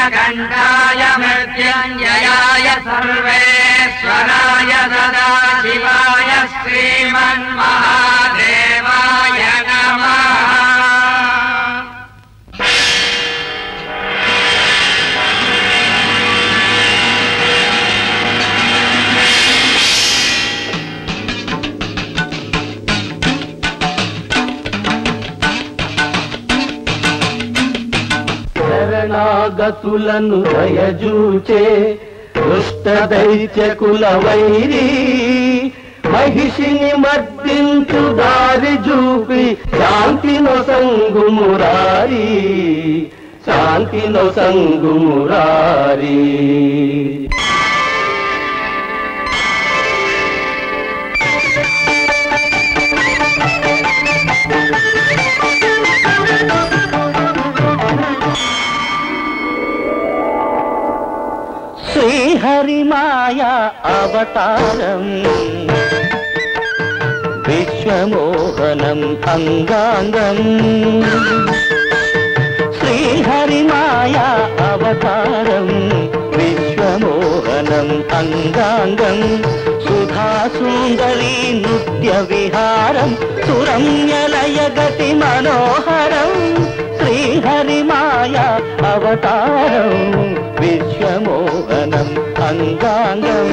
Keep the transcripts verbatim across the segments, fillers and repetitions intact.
नीलकण्ठाय मृत्युञ्जयाय सर्वेश्वराय सदाशिवाय श्रीमन्महादेवाय नमः। శరణాగతులను దయజూచే దుష్ట దైత్యకుల వైరి మహిషిని మర్దించు దారి చూపి శాంతినో సంగుమురారి శాంతినో సంగుమురారి. శ్రీహరిమాయా అవతారం విశ్వమోహనం అంగాంగం. శ్రీహరిమాయా అవతారం విశ్వమోహనం అంగాంగం. సుధాసుందరీ నృత్య విహారం సురమ్యలయగతి మనోహరం. శ్రీహరిమాయా అవతారం విశ్వమోహనం అంగాంగం.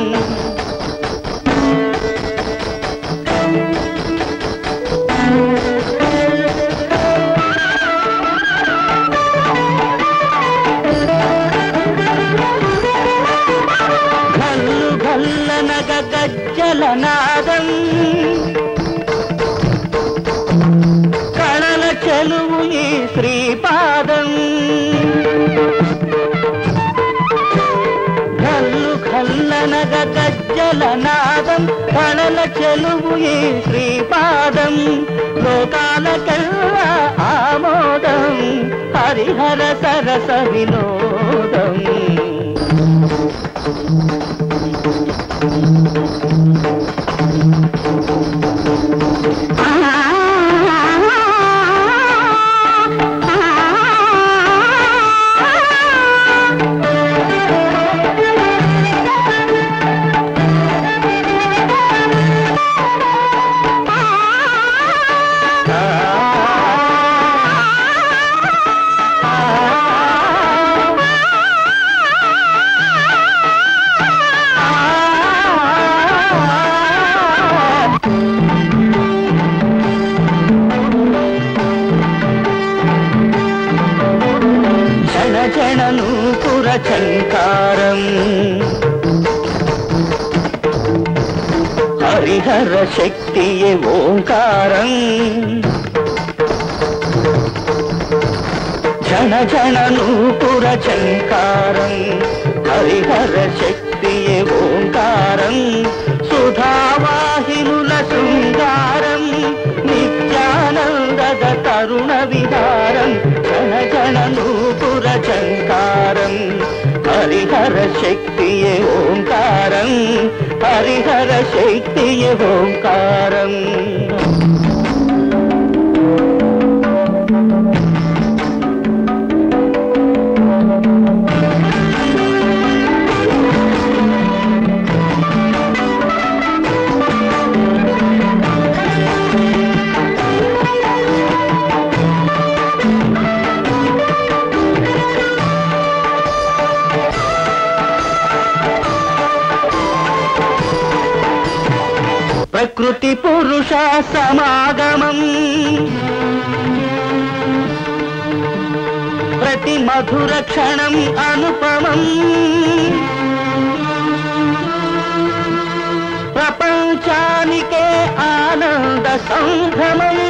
గల్లు గల్లనగ గజ్జలనాదం కళల చెలువు ఈ శ్రీపాదం. గల్లు గల్లనగ గజ్జలనాదం కళల చెలువు ఈ శ్రీపాదం. లోకాలకెల్లా ఆమోదం హరిహర సరస వినోదం. చంకారం హరిహర శక్తియే ఓంకారం. జన జన నూపుర చంకారం హరిహర శక్తియే ఓంకారం. సుధావాహినుల శృంగారం నిత్యానందద తరుణ విహారం. జన జన నూపుర చంకారం హరిహర శక్తియే ఓంకారం. హరిహర శక్తియే ఓంకారం. ప్రకృతి పురుష సమాగమం ప్రతి మధుర క్షణం అనుపమం. ప్రపంచానికే ఆనంద సంభ్రమం